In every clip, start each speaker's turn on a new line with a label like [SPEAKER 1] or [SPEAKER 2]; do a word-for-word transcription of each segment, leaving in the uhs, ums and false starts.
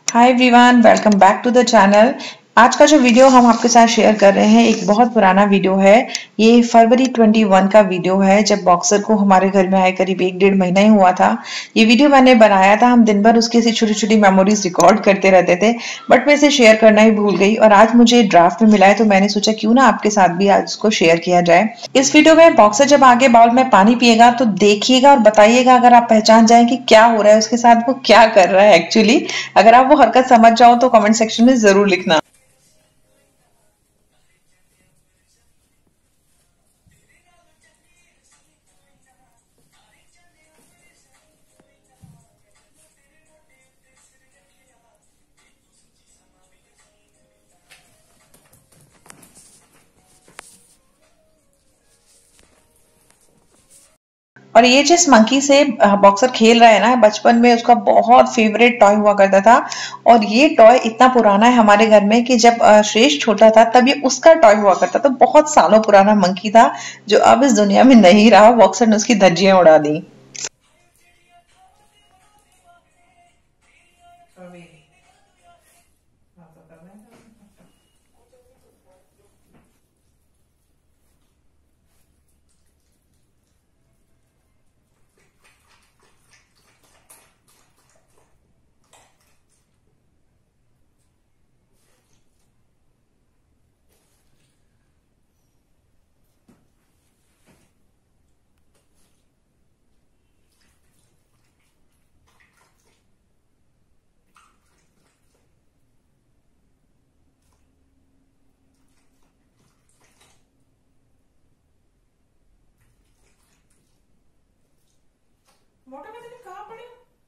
[SPEAKER 1] Hi everyone, welcome back to the channel. आज का जो वीडियो हम आपके साथ शेयर कर रहे हैं एक बहुत पुराना वीडियो है। ये फरवरी इक्कीस का वीडियो है जब बॉक्सर को हमारे घर में आए करीब एक डेढ़ महीना ही हुआ था। ये वीडियो मैंने बनाया था, हम दिन भर उसकी ऐसी छोटी छोटी मेमोरीज रिकॉर्ड करते रहते थे, बट मैं इसे शेयर करना ही भूल गई और आज मुझे ड्राफ्ट में मिला है तो मैंने सोचा क्यों ना आपके साथ भी आज उसको शेयर किया जाए। इस वीडियो में बॉक्सर जब आगे बाउल में पानी पिएगा तो देखिएगा और बताइएगा अगर आप पहचान जाए कि क्या हो रहा है उसके साथ, वो क्या कर रहा है एक्चुअली। अगर आप वो हरकत समझ जाओ तो कमेंट सेक्शन में जरूर लिखना। और ये जिस मंकी से बॉक्सर खेल रहा है ना, बचपन में उसका बहुत फेवरेट टॉय हुआ करता था। और ये टॉय इतना पुराना है हमारे घर में कि जब श्रेष्ठ छोटा था तब ये उसका टॉय हुआ करता था। बहुत सालों पुराना मंकी था जो अब इस दुनिया में नहीं रहा। बॉक्सर ने उसकी धज्जियां उड़ा दी। मोटा मैंने कहाँ पड़े?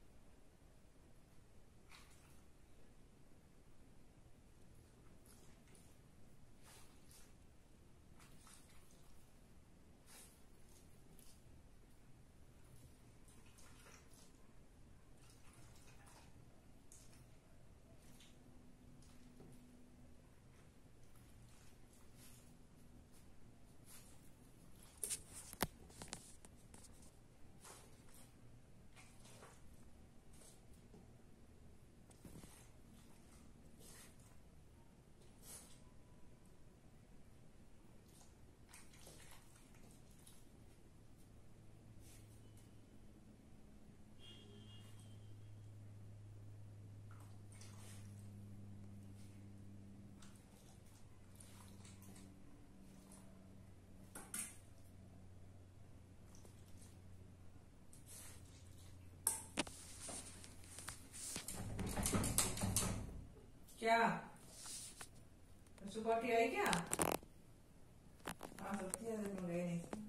[SPEAKER 1] क्या सुबह की आई क्या? हाँ, सबकी गए नहीं।